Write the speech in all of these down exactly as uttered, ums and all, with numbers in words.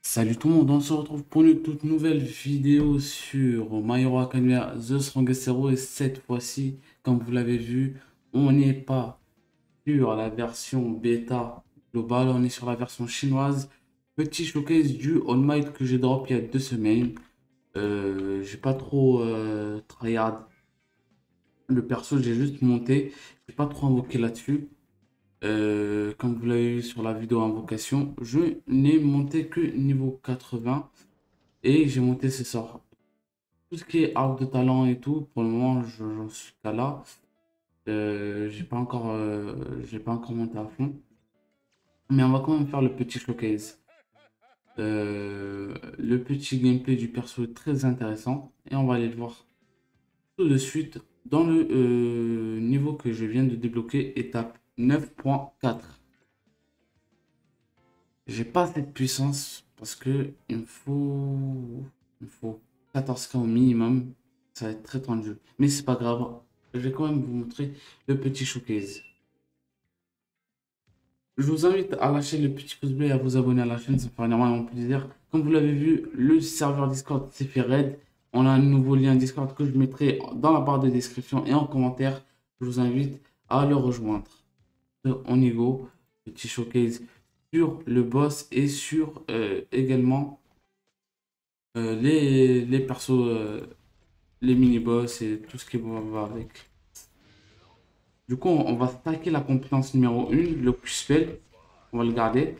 Salut tout le monde, on se retrouve pour une toute nouvelle vidéo sur My Hero Academia The Strongest Hero et cette fois-ci, comme vous l'avez vu, on n'est pas sur la version bêta globale, on est sur la version chinoise. Petit showcase du All Might que j'ai drop il y a deux semaines. Euh, j'ai pas trop euh, tryhard le perso, j'ai juste monté, j'ai pas trop invoqué là-dessus. Euh, comme vous l'avez vu sur la vidéo invocation, je n'ai monté que niveau quatre-vingts. Et j'ai monté ce sort. Tout ce qui est arbre de talent et tout, pour le moment, je- j'en suis qu'à là. Euh, j'ai pas encore, euh, j'ai pas encore monté à fond. Mais on va quand même faire le petit showcase. Euh, le petit gameplay du perso est très intéressant. Et on va aller le voir tout de suite dans le euh, niveau que je viens de débloquer, étape neuf point quatre. J'ai pas cette puissance parce que il me faut, il me faut quatorze k au minimum. Ça va être très tendu. Mais c'est pas grave. Je vais quand même vous montrer le petit showcase. Je vous invite à lâcher le petit pouce bleu et à vous abonner à la chaîne. Ça me fait énormément plaisir. Comme vous l'avez vu, le serveur Discord s'est fait raid. On a un nouveau lien Discord que je mettrai dans la barre de description et en commentaire. Je vous invite à le rejoindre. On y go. Petit showcase sur le boss et sur euh, également euh, les, les persos, euh, les mini-boss et tout ce qui va va avec. Du coup, on, on va stacker la compétence numéro un, le Q-Spell. On va le garder.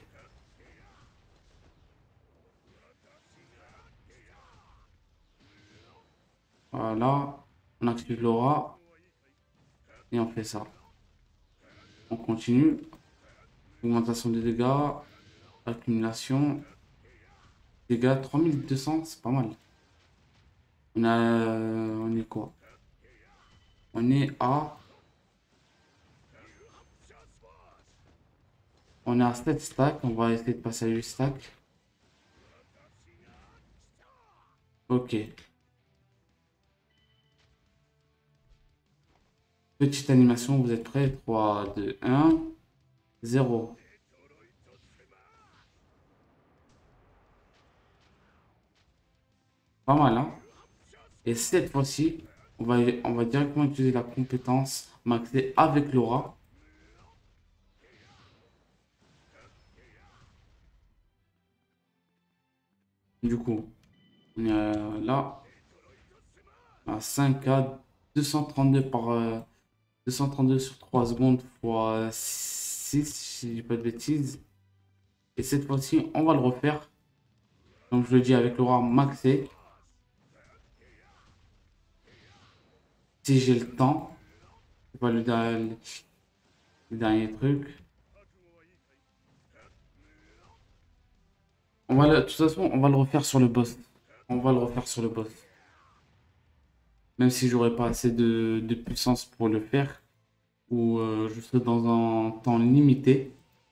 Voilà. On active l'aura et on fait ça. On continue. Augmentation des dégâts. Accumulation. Dégâts trois mille deux cents, c'est pas mal. On a, euh, on est quoi? On est à, on est à sept stacks. On va essayer de passer à huit stacks. Ok. Petite animation, vous êtes prêts? Trois, deux, un, zéro. Pas mal, hein? Et cette fois-ci, on va, on va directement utiliser la compétence maxée avec l'aura. Du coup, on est euh, là, à cinq k deux cent trente-deux par euh, deux cent trente-deux sur trois secondes fois six, si je dis pas de bêtises. Et cette fois-ci, on va le refaire. Donc je le dis avec l'aura maxée. Si j'ai le temps, c'est pas le, dernier- le dernier truc. On va le- de toute façon, on va le refaire sur le boss. On va le refaire sur le boss. Même si j'aurais pas assez de, de puissance pour le faire. Ou euh, je serai dans un temps limité.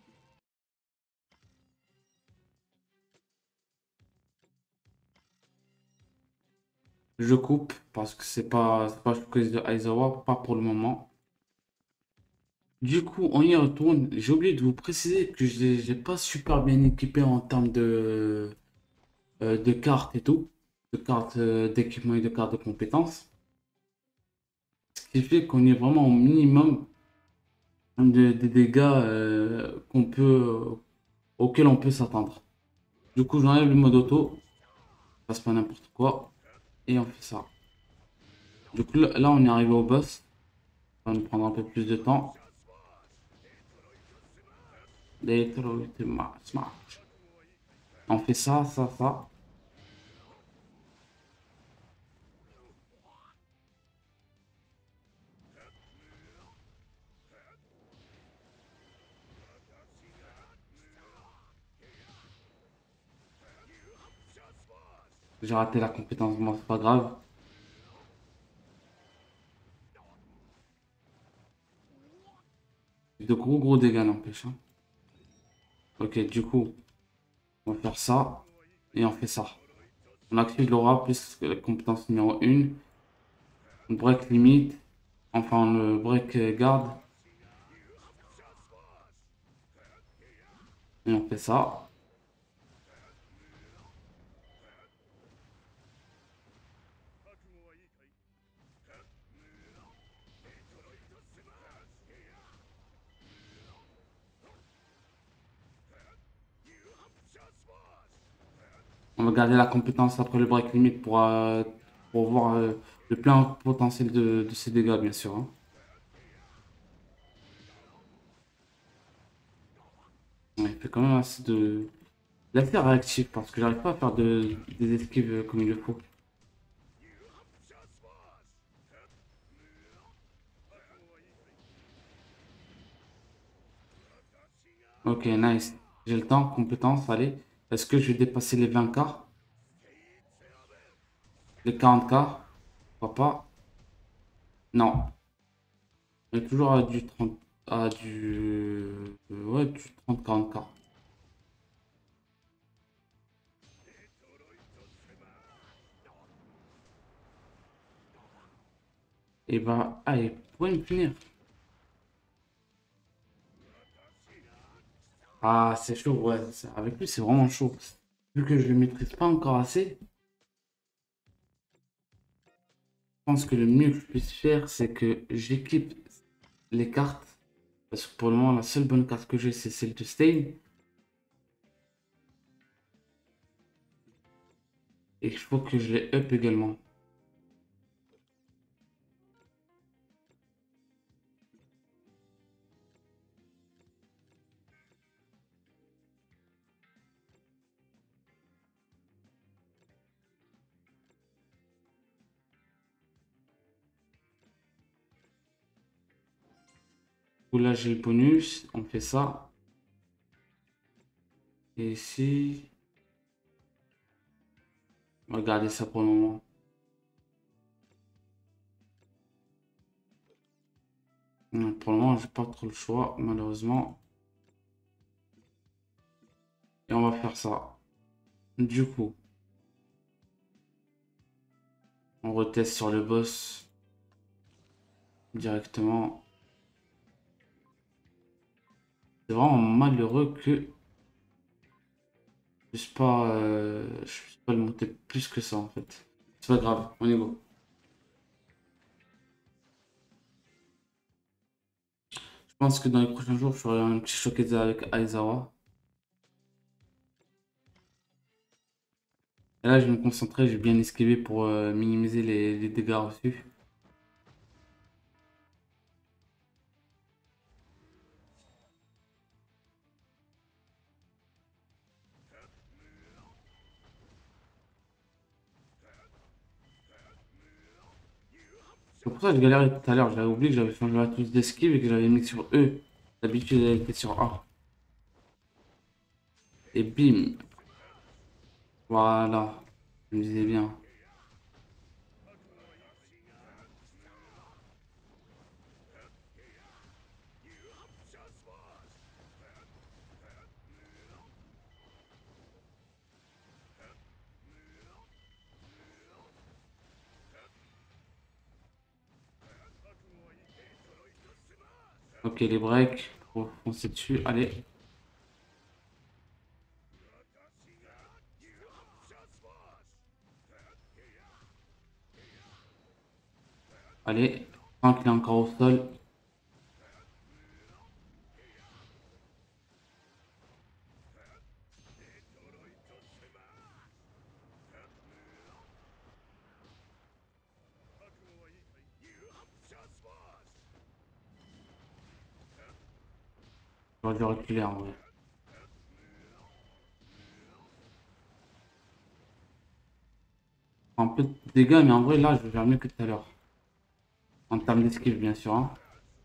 Je coupe parce que c'est pas, c'est pas Showcase de Aizawa, pas pour le moment. Du coup, on y retourne. J'ai oublié de vous préciser que je l'ai je l'ai pas super bien équipé en termes de, euh, de cartes et tout. De cartes euh, d'équipement et de cartes de compétences. Ce qui fait qu'on est vraiment au minimum de, des dégâts euh, qu'on peut, auxquels on peut s'attendre. Du coup, j'enlève le mode auto. Ça passe pas n'importe quoi. Et on fait ça. Du coup, là, là, on est arrivé au boss. Ça va nous prendre un peu plus de temps. Detroit Smash. On fait ça, ça, ça. J'ai raté la compétence, moi, c'est pas grave. De gros, gros dégâts, n'empêche, hein. Ok, du coup, on va faire ça. Et on fait ça. On active l'aura plus que la compétence numéro un. On break limite. Enfin, le break euh, garde. Et on fait ça. On va garder la compétence après le break limite pour, euh, pour voir euh, le plein potentiel de, de ses dégâts, bien sûr, hein. Ouais, il fait quand même assez de... Il est assez réactif parce que j'arrive pas à faire de, des esquives euh, comme il le faut. Ok, nice. J'ai le temps, compétence, allez. Est-ce que je vais dépasser les vingt k? Les quarante k? Pourquoi pas? Non. On est toujours à du trente, à du... euh, ouais, du trente quarante k. Et bah, allez, pourrait me finir. Ah, c'est chaud, ouais. c'est- Avec lui, c'est vraiment chaud. Vu que je le maîtrise pas encore assez, je pense que le mieux que je puisse faire, c'est que j'équipe les cartes. Parce que pour le moment, la seule bonne carte que j'ai, c'est celle de Stain. Et il faut que je les up également. Ou là, j'ai le bonus. On fait ça. Et ici, regardez ça pour le moment. Non, pour le moment, j'ai pas trop le choix, malheureusement. Et on va faire ça. Du coup, on reteste sur le boss directement. C'est vraiment malheureux que je puisse pas, euh, je puisse pas le monter plus que ça en fait. C'est pas grave, on est go. Je pense que dans les prochains jours, je ferai un petit showcase avec Aizawa. Et là, je vais me concentrer, je vais bien esquiver pour euh, minimiser les, les dégâts reçus. C'est pour ça que je galérais tout à l'heure. J'avais oublié que j'avais changé la touche d'esquive et que j'avais mis sur E. D'habitude, elle était sur A. Et bim. Voilà. Je me disais bien. Ok, les breaks. Pour foncer dessus. Allez. Allez. Tant qu'il est encore au sol. J'aurais dû reculer en vrai. Un peu de dégâts, mais en vrai, là, je vais faire mieux que tout à l'heure. En termes d'esquive, bien sûr, hein.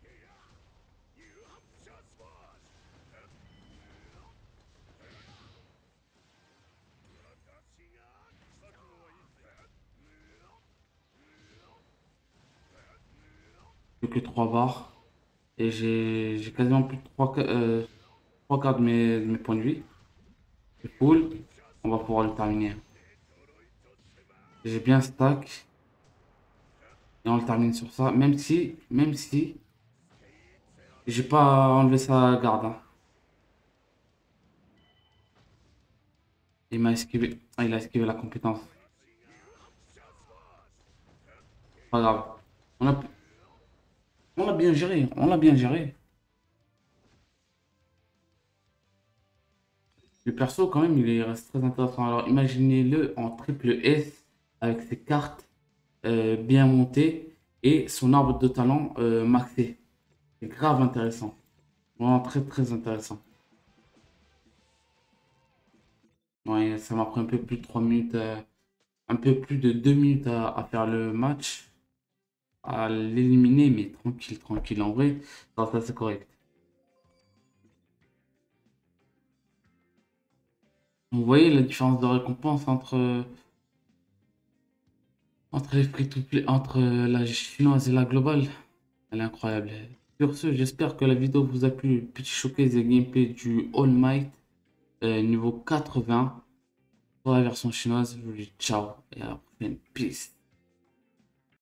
Plus que trois barres. Et j'ai j'ai quasiment plus de trois euh, trois quarts de mes, de mes points de vie. C'est cool. On va pouvoir le terminer. J'ai bien stack. Et on le termine sur ça. Même si, même si, j'ai pas enlevé sa garde, hein. Il m'a esquivé. Ah, il a esquivé la compétence. Pas grave. On a, on l'a bien géré. On l'a bien géré. Le perso, quand même, il est- reste très intéressant. Alors, imaginez-le en triple S avec ses cartes euh, bien montées et son arbre de talent euh, maxé. C'est grave intéressant. Vraiment très, très intéressant. Ouais, ça m'a pris un peu plus de trois minutes, euh, un peu plus de deux minutes à, à faire le match, à l'éliminer, mais tranquille, tranquille. En vrai, ça, ça c'est correct. Vous voyez la différence de récompense entre, entre les free-to-play, entre la chinoise et la globale? Elle est incroyable. Sur ce, j'espère que la vidéo vous a plu. Petit showcase et gameplay du All Might euh, niveau quatre-vingts pour la version chinoise. Je vous dis ciao et à la prochaine. Peace.